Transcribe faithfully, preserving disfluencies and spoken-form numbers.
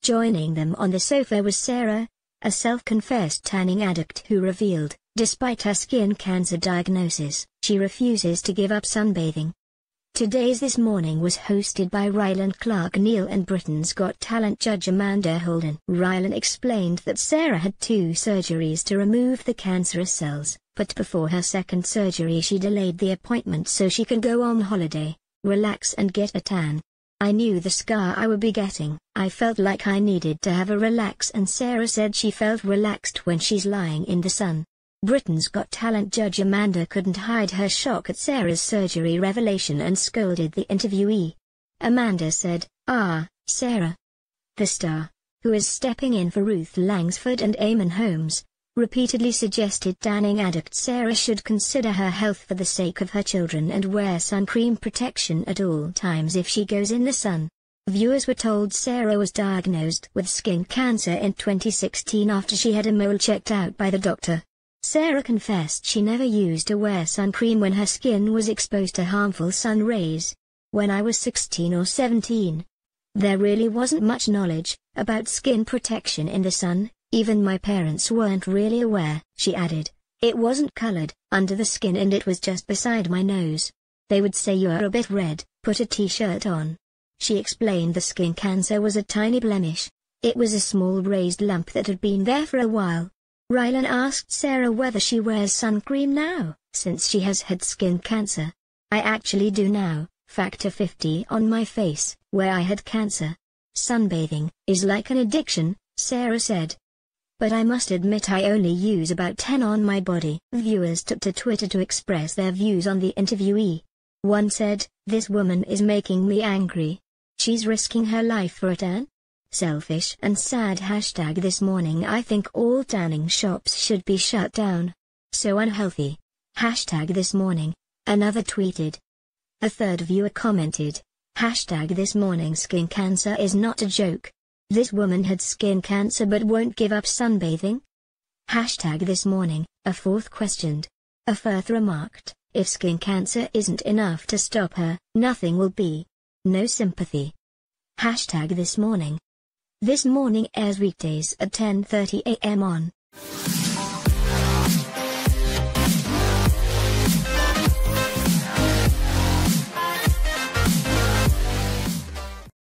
Joining them on the sofa was Sarah, a self-confessed tanning addict who revealed, despite her skin cancer diagnosis, she refuses to give up sunbathing. Today's This Morning was hosted by Rylan Clark-N and Britain's Got Talent judge Amanda Holden. Rylan explained that Sarah had two surgeries to remove the cancerous cells, but before her second surgery she delayed the appointment so she can go on holiday, relax and get a tan. I knew the scar I would be getting. I felt like I needed to have a relax, and Sarah said she felt relaxed when she's lying in the sun. Britain's Got Talent judge Amanda couldn't hide her shock at Sarah's surgery revelation and scolded the interviewee. Amanda said, "Ah, Sarah." The star, who is stepping in for Ruth Langsford and Eamon Holmes, repeatedly suggested tanning addict Sarah should consider her health for the sake of her children and wear sun cream protection at all times if she goes in the sun. Viewers were told Sarah was diagnosed with skin cancer in twenty sixteen after she had a mole checked out by the doctor. Sarah confessed she never used to wear sun cream when her skin was exposed to harmful sun rays. "When I was sixteen or seventeen, there really wasn't much knowledge about skin protection in the sun, even my parents weren't really aware," she added. "It wasn't colored under the skin and it was just beside my nose. They would say you're a bit red, put a t-shirt on." She explained the skin cancer was a tiny blemish. It was a small raised lump that had been there for a while. Rylan asked Sarah whether she wears sun cream now, since she has had skin cancer. "I actually do now, factor fifty on my face, where I had cancer. Sunbathing is like an addiction," Sarah said. "But I must admit I only use about ten on my body." Viewers took to Twitter to express their views on the interviewee. One said, "This woman is making me angry. She's risking her life for a tan? Selfish and sad." Hashtag This Morning. "I think all tanning shops should be shut down. So unhealthy." Hashtag This Morning. Another tweeted. A third viewer commented, Hashtag This Morning. "Skin cancer is not a joke. This woman had skin cancer but won't give up sunbathing." Hashtag This Morning. A fourth questioned. A fourth remarked, "If skin cancer isn't enough to stop her, nothing will be. No sympathy." Hashtag This Morning. This Morning airs weekdays at ten thirty a m on